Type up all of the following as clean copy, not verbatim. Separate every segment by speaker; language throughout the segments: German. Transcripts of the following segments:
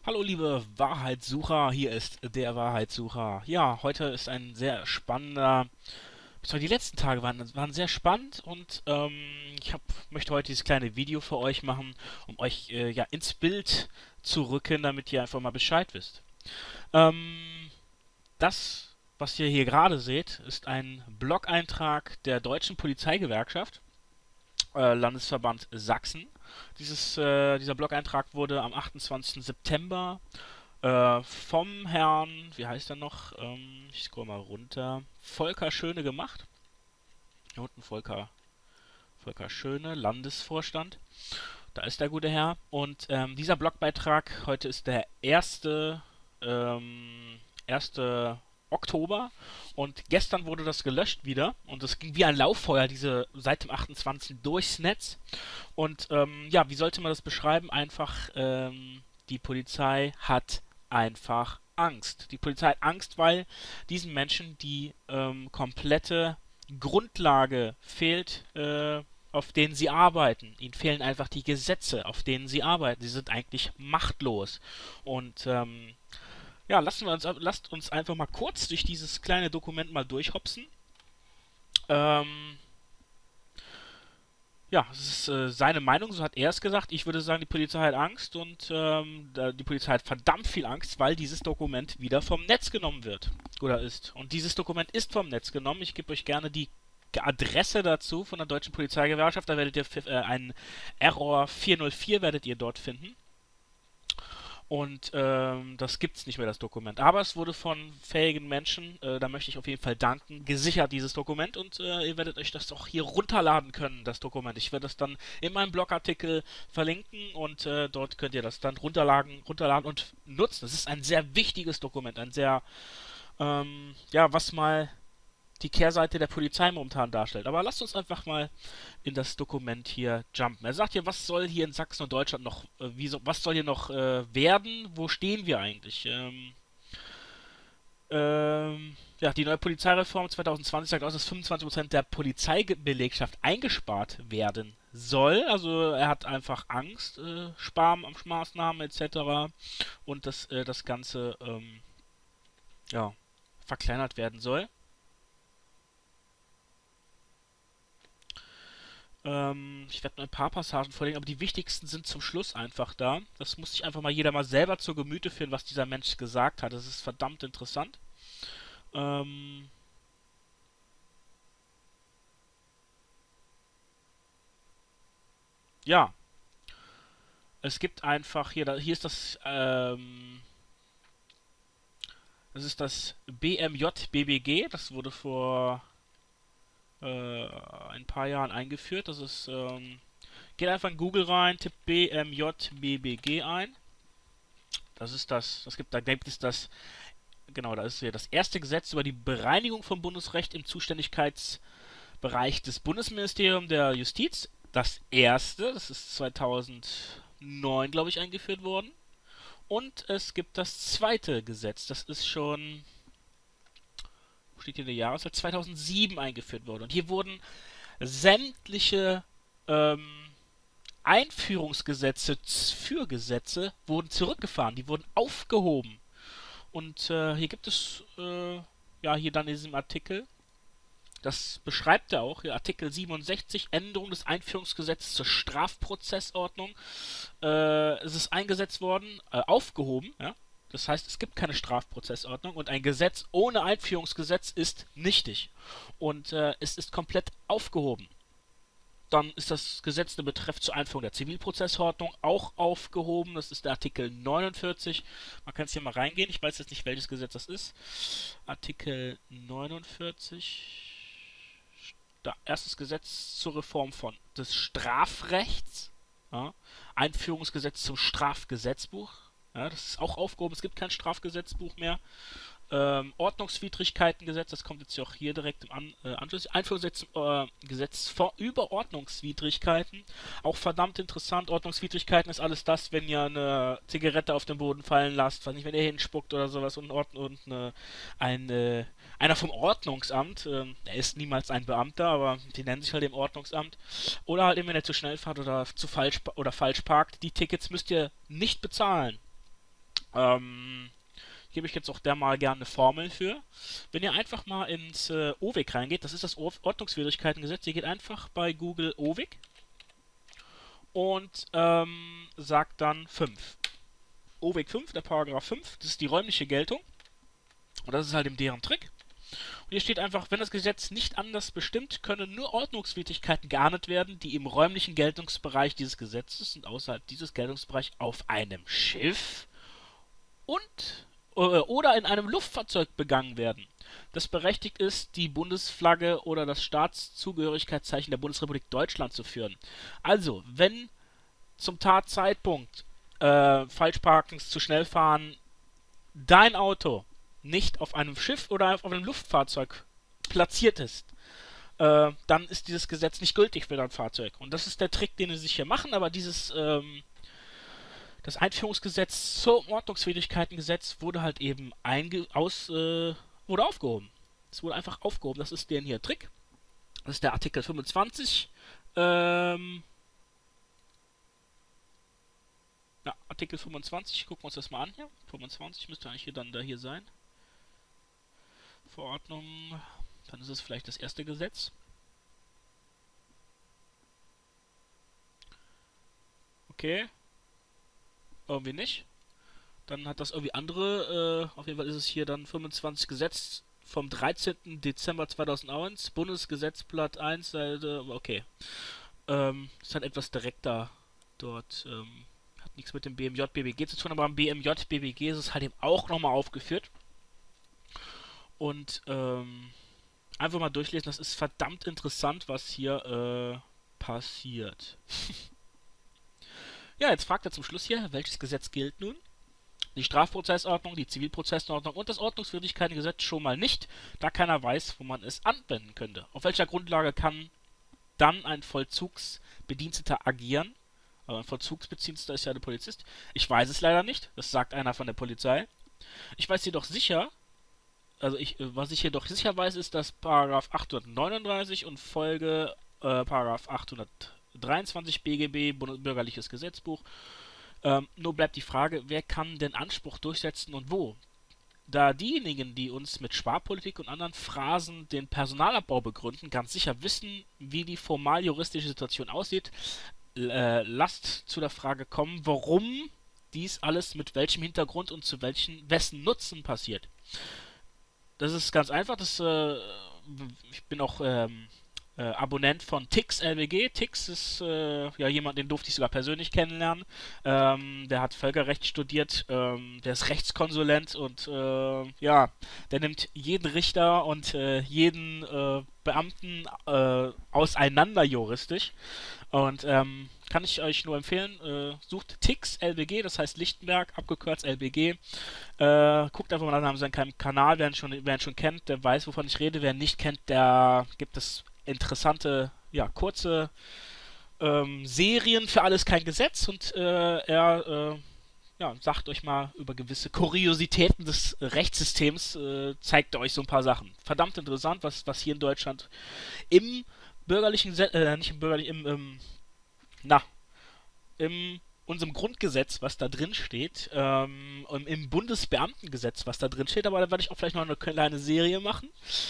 Speaker 1: Hallo liebe Wahrheitssucher, hier ist der Wahrheitssucher. Ja, heute ist ein sehr spannender, beziehungsweise die letzten Tage waren sehr spannend und möchte heute dieses kleine Video für euch machen, um euch ja ins Bild zu rücken, damit ihr einfach mal Bescheid wisst. Ähm, was ihr hier gerade seht, ist ein Blog-Eintrag der Deutschen Polizeigewerkschaft, Landesverband Sachsen. Dieser Blog-Eintrag wurde am 28. September vom Herrn, wie heißt er noch? Ich scroll mal runter. Volker Schöne gemacht. Hier unten Volker Schöne, Landesvorstand. Da ist der gute Herr. Und dieser Blogbeitrag heute ist der erste Oktober. Und gestern wurde das gelöscht wieder. Und es ging wie ein Lauffeuer, seit dem 28. durchs Netz. Und ja, wie sollte man das beschreiben? Die Polizei hat einfach Angst. Die Polizei hat Angst, weil diesen Menschen die komplette Grundlage fehlt, auf denen sie arbeiten. Ihnen fehlen einfach die Gesetze, auf denen sie arbeiten. Sie sind eigentlich machtlos. Und ja, lasst uns einfach mal kurz durch dieses kleine Dokument mal durchhopsen. Ähm, Ja, es ist seine Meinung, so hat er es gesagt. Ich würde sagen, die Polizei hat Angst und die Polizei hat verdammt viel Angst, weil dieses Dokument wieder vom Netz genommen wird oder ist. Und dieses Dokument ist vom Netz genommen. Ich gebe euch gerne die Adresse dazu von der Deutschen Polizeigewerkschaft. Da werdet ihr einen Error 404 werdet ihr dort finden. Und das gibt's nicht mehr, das Dokument. Aber es wurde von fähigen Menschen, da möchte ich auf jeden Fall danken, gesichert, dieses Dokument. Und ihr werdet euch das auch hier runterladen können, das Dokument. Ich werde das dann in meinem Blogartikel verlinken und dort könnt ihr das dann runterladen und nutzen. Es ist ein sehr wichtiges Dokument, ein sehr, ja, was mal die Kehrseite der Polizei momentan darstellt. Aber lasst uns einfach mal in das Dokument hier jumpen. Er sagt hier, was soll hier in Sachsen und Deutschland noch, was soll hier noch werden? Wo stehen wir eigentlich? Ja, die neue Polizeireform 2020 sagt aus, dass 25% der Polizeibelegschaft eingespart werden soll. Also er hat einfach Angst, Sparmaßnahmen etc. und dass das Ganze ja, verkleinert werden soll. Ich werde nur ein paar Passagen vorlegen, aber die wichtigsten sind zum Schluss einfach da. Das muss sich einfach mal jeder mal selber zu Gemüte führen, was dieser Mensch gesagt hat. Das ist verdammt interessant. Ähm, ja, es gibt einfach hier ist das ist das BMJ-BBG. Das wurde vor ein paar Jahren eingeführt. Geht einfach in Google rein, tippt BMJ-BBG ein. Da gibt es das. Genau, da ist hier das erste Gesetz über die Bereinigung von Bundesrecht im Zuständigkeitsbereich des Bundesministeriums der Justiz. Das ist 2009, glaube ich, eingeführt worden. Und es gibt das zweite Gesetz, das ist schon, wo steht hier der Jahreszahl, 2007 eingeführt worden. Und hier wurden sämtliche ähm, Einführungsgesetze für Gesetze wurden zurückgefahren, die wurden aufgehoben. Und hier gibt es, ja, hier dann in diesem Artikel, das beschreibt er auch, hier Artikel 67, Änderung des Einführungsgesetzes zur Strafprozessordnung. Es ist eingesetzt worden, aufgehoben, ja. Das heißt, es gibt keine Strafprozessordnung und ein Gesetz ohne Einführungsgesetz ist nichtig. Und es ist komplett aufgehoben. Dann ist das Gesetz in Betreff zur Einführung der Zivilprozessordnung auch aufgehoben. Das ist der Artikel 49. Man kann es hier mal reingehen. Ich weiß jetzt nicht, welches Gesetz das ist. Artikel 49. Erstes Gesetz zur Reform des Strafrechts. Ja. Einführungsgesetz zum Strafgesetzbuch. Ja, das ist auch aufgehoben. Es gibt kein Strafgesetzbuch mehr. Ordnungswidrigkeitengesetz, das kommt jetzt ja auch hier direkt im Anschluss. Einführungsgesetz über Ordnungswidrigkeiten, auch verdammt interessant. Ordnungswidrigkeiten ist alles das, wenn ihr eine Zigarette auf den Boden fallen lasst, weiß nicht, wenn ihr hinspuckt oder sowas einer vom Ordnungsamt, er ist niemals ein Beamter, aber die nennen sich halt im Ordnungsamt, oder halt eben, wenn ihr zu schnell fahrt oder falsch parkt, die Tickets müsst ihr nicht bezahlen. Ähm, Gebe ich jetzt auch der mal gerne eine Formel für. Wenn ihr einfach mal ins OWIG reingeht, das ist das Ordnungswidrigkeitengesetz, ihr geht einfach bei Google OWIG und sagt dann 5. OWIG 5, der Paragraph 5, das ist die räumliche Geltung. Und das ist halt eben deren Trick. Und hier steht einfach, wenn das Gesetz nicht anders bestimmt, können nur Ordnungswidrigkeiten geahndet werden, die im räumlichen Geltungsbereich dieses Gesetzes und außerhalb dieses Geltungsbereichs auf einem Schiff und oder in einem Luftfahrzeug begangen werden, das berechtigt ist, die Bundesflagge oder das Staatszugehörigkeitszeichen der Bundesrepublik Deutschland zu führen. Also, wenn zum Tatzeitpunkt Falschparkens, zu schnell fahren, dein Auto nicht auf einem Schiff oder auf einem Luftfahrzeug platziert ist, dann ist dieses Gesetz nicht gültig für dein Fahrzeug. Und das ist der Trick, den sie sich hier machen, aber das Einführungsgesetz zum Ordnungswidrigkeitengesetz wurde halt eben wurde aufgehoben. Es wurde einfach aufgehoben. Das ist deren hier Trick. Das ist der Artikel 25. Artikel 25. Gucken wir uns das mal an hier. 25 müsste eigentlich hier sein. Verordnung. Dann ist es vielleicht das erste Gesetz. Okay. Irgendwie nicht. Dann hat das irgendwie andere, auf jeden Fall ist es hier dann 25 Gesetz vom 13. Dezember 2001, Bundesgesetzblatt 1, Seite, okay. Ist halt etwas direkter dort, hat nichts mit dem BMJ-BBG zu tun, aber am BMJ-BBG ist es halt eben auch nochmal aufgeführt. Und, einfach mal durchlesen, das ist verdammt interessant, was hier, passiert. Ja, jetzt fragt er zum Schluss hier, welches Gesetz gilt nun? Die Strafprozessordnung, die Zivilprozessordnung und das Ordnungswidrigkeitengesetz schon mal nicht, da keiner weiß, wo man es anwenden könnte. Auf welcher Grundlage kann dann ein Vollzugsbediensteter agieren? Aber ein Vollzugsbediensteter ist ja der Polizist. Ich weiß es leider nicht, das sagt einer von der Polizei. Ich weiß jedoch sicher, was ich jedoch sicher weiß, ist, dass Paragraph 839 und Folge Paragraph 823 BGB, Bürgerliches Gesetzbuch. Nur bleibt die Frage, wer kann den Anspruch durchsetzen und wo? Da diejenigen, die uns mit Sparpolitik und anderen Phrasen den Personalabbau begründen, ganz sicher wissen, wie die formal juristische Situation aussieht, lasst zu der Frage kommen, warum dies alles mit welchem Hintergrund und zu wessen Nutzen passiert. Das ist ganz einfach, ich bin auch Abonnent von Tix LBG. Tix ist jemand, den durfte ich sogar persönlich kennenlernen. Der hat Völkerrecht studiert, der ist Rechtskonsulent und der nimmt jeden Richter und jeden Beamten auseinander juristisch. Und kann ich euch nur empfehlen, sucht Tix LBG, das heißt Lichtenberg, abgekürzt LBG. Guckt einfach mal nach seinem Kanal, wer ihn schon kennt, der weiß, wovon ich rede. Wer ihn nicht kennt, der gibt es interessante, kurze Serien für alles kein Gesetz und er sagt euch mal über gewisse Kuriositäten des Rechtssystems, zeigt euch so ein paar Sachen. Verdammt interessant, was hier in Deutschland im bürgerlichen, nicht im bürgerlichen, in unserem Grundgesetz, was da drin steht, im Bundesbeamtengesetz, was da drin steht, aber da werde ich auch vielleicht noch eine kleine Serie machen.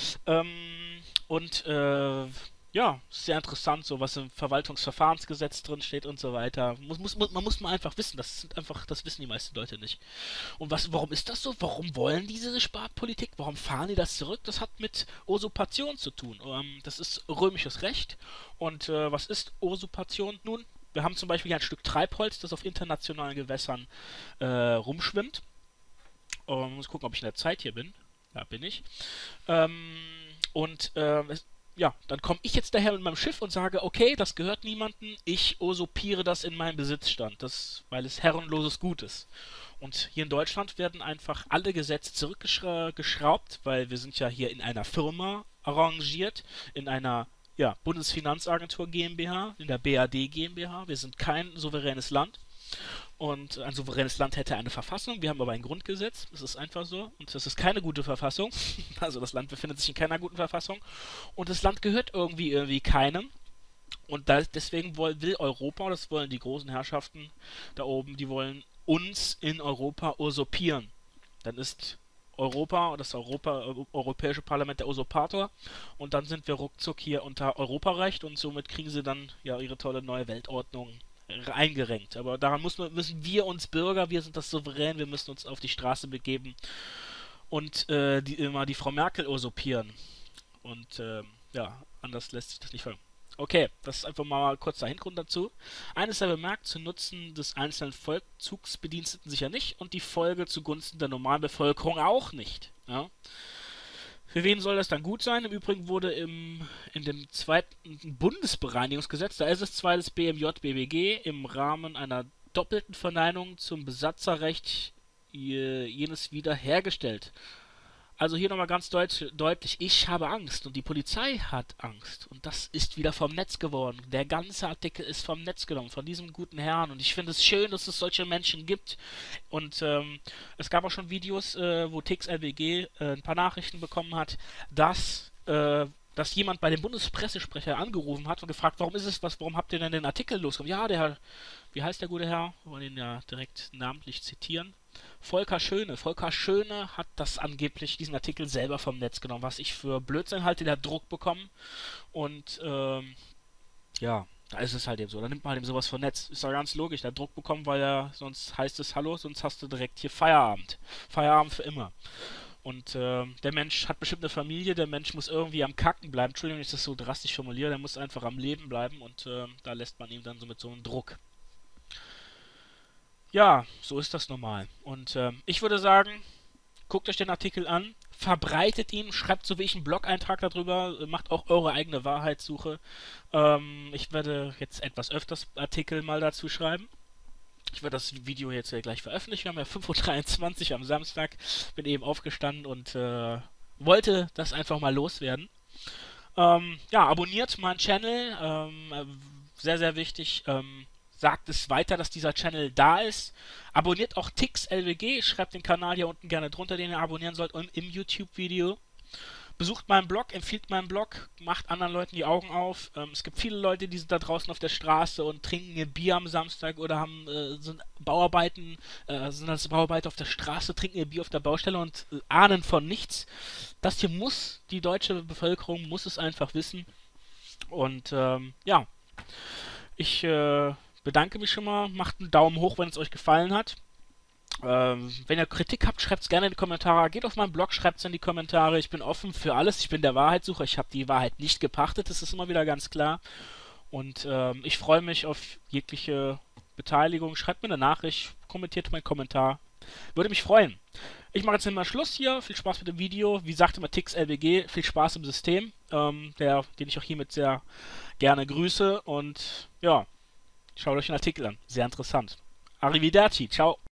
Speaker 1: Sehr interessant, so was im Verwaltungsverfahrensgesetz drin steht und so weiter. Man muss mal einfach wissen, das wissen die meisten Leute nicht. Und warum ist das so? Warum wollen diese Sparpolitik? Warum fahren die das zurück? Das hat mit Usurpation zu tun. Das ist römisches Recht. Und was ist Usurpation? Nun, wir haben zum Beispiel hier ein Stück Treibholz, das auf internationalen Gewässern rumschwimmt. Ich muss gucken, ob ich in der Zeit hier bin. Da bin ich. Dann komme ich jetzt daher mit meinem Schiff und sage, okay, das gehört niemandem, ich usurpiere das in meinen Besitzstand, weil es herrenloses Gut ist. Und hier in Deutschland werden einfach alle Gesetze zurückgeschraubt, weil wir sind ja hier in einer Firma arrangiert, in einer Bundesfinanzagentur GmbH, in der BAD GmbH. Wir sind kein souveränes Land. Und ein souveränes Land hätte eine Verfassung, wir haben aber ein Grundgesetz, das ist einfach so. Und das ist keine gute Verfassung. Also das Land befindet sich in keiner guten Verfassung. Und das Land gehört irgendwie keinem. Und deswegen will Europa, das wollen die großen Herrschaften da oben, die wollen uns in Europa usurpieren. Dann ist Europa, Europäische Parlament der Usurpator und dann sind wir ruckzuck hier unter Europarecht und somit kriegen sie dann ja ihre tolle neue Weltordnung eingerenkt. Aber daran müssen wir uns Bürger, wir sind das Souverän, wir müssen uns auf die Straße begeben und immer die Frau Merkel usurpieren. Und ja, anders lässt sich das nicht folgen. Okay, das ist einfach mal ein kurzer Hintergrund dazu. Eines sei bemerkt, zu Nutzen des einzelnen Vollzugsbediensteten sicher nicht und die Folge zugunsten der normalen Bevölkerung auch nicht. Ja? Für wen soll das dann gut sein? Im Übrigen wurde in dem zweiten Bundesbereinigungsgesetz, da ist es zwar das BMJ-BBG, im Rahmen einer doppelten Verneinung zum Besatzerrecht jenes wiederhergestellt. Also hier nochmal ganz deutlich, ich habe Angst und die Polizei hat Angst. Und das ist wieder vom Netz geworden. Der ganze Artikel ist vom Netz genommen, von diesem guten Herrn. Und ich finde es schön, dass es solche Menschen gibt. Und es gab auch schon Videos, wo TixLBG ein paar Nachrichten bekommen hat, dass jemand bei dem Bundespressesprecher angerufen hat und gefragt, warum habt ihr denn den Artikel losgekommen? Ja, wie heißt der gute Herr? Wir wollen ihn ja direkt namentlich zitieren. Volker Schöne. Volker Schöne hat diesen Artikel selber vom Netz genommen, was ich für Blödsinn halte. Der hat Druck bekommen und ja, da ist es halt eben so. Da nimmt man halt eben sowas vom Netz. Ist doch ganz logisch. Der hat Druck bekommen, weil sonst heißt es Hallo, sonst hast du direkt hier Feierabend. Feierabend für immer. Und der Mensch hat bestimmt eine Familie, der Mensch muss irgendwie am Kacken bleiben. Entschuldigung, wenn ich das so drastisch formuliere, der muss einfach am Leben bleiben und da lässt man ihm dann so mit so einem Druck. Ja, so ist das normal. Und ich würde sagen, guckt euch den Artikel an, verbreitet ihn, schreibt so wie ich einen Blog-Eintrag darüber, macht auch eure eigene Wahrheitssuche. Ich werde jetzt etwas öfters Artikel mal dazu schreiben. Ich werde das Video jetzt gleich veröffentlichen. Wir haben ja 5:23 Uhr am Samstag. Bin eben aufgestanden und wollte das einfach mal loswerden. Ja, abonniert meinen Channel. Sehr, sehr wichtig. Sagt es weiter, dass dieser Channel da ist. Abonniert auch TixLBG. Schreibt den Kanal hier unten gerne drunter, den ihr abonnieren sollt im YouTube-Video. Besucht meinen Blog, empfiehlt meinen Blog, macht anderen Leuten die Augen auf. Es gibt viele Leute, die sind da draußen auf der Straße und trinken ihr Bier am Samstag oder sind als Bauarbeiter auf der Straße, trinken ihr Bier auf der Baustelle und ahnen von nichts. Das hier die deutsche Bevölkerung muss es einfach wissen. Und ja, ich bedanke mich schon mal, macht einen Daumen hoch, wenn es euch gefallen hat. Wenn ihr Kritik habt, schreibt es gerne in die Kommentare. Geht auf meinen Blog, schreibt es in die Kommentare. Ich bin offen für alles. Ich bin der Wahrheitssucher. Ich habe die Wahrheit nicht gepachtet. Das ist immer wieder ganz klar. Und ich freue mich auf jegliche Beteiligung. Schreibt mir eine Nachricht, kommentiert meinen Kommentar. Würde mich freuen. Ich mache jetzt mal Schluss hier. Viel Spaß mit dem Video. Wie sagte immer TixLBG, viel Spaß im System. Den ich auch hiermit sehr gerne grüße. Und ja, schaut euch den Artikel an. Sehr interessant. Arrivederci. Ciao.